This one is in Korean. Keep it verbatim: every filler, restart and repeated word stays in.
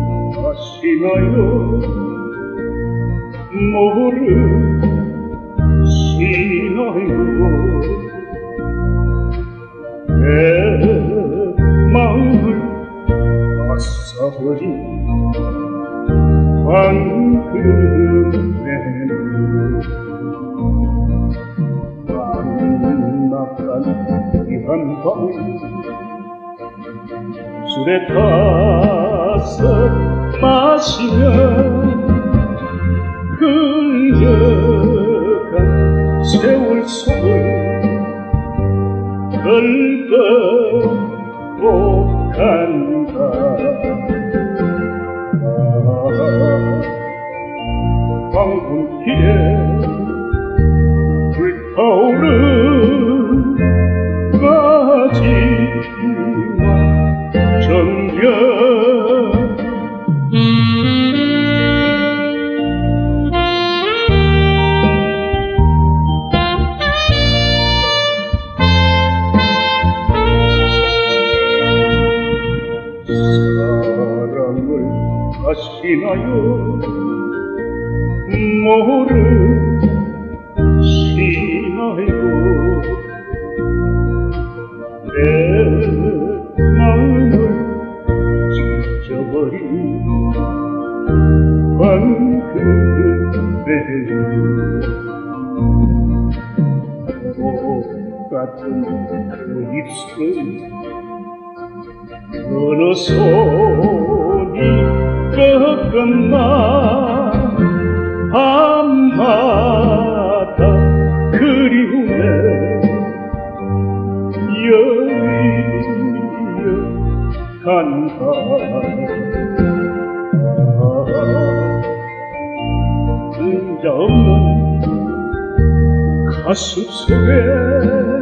모르시나요? 모르시나요? 내 마음을 앗아버린 황금매는 만나간 이 한밤을 술에 타서 마시며 흘려간 세월 속을 긁어보 간다. 황혼길에 불타오른 마지막 전별 사랑을 아시나요? 모르시나요? 내 마음을 찢어버린 황금매는 똑같은 그 입술은 어느 손이 꺾었나. 밤마다 그리움에 여리여 간다. 그림자 없는 가슴 속에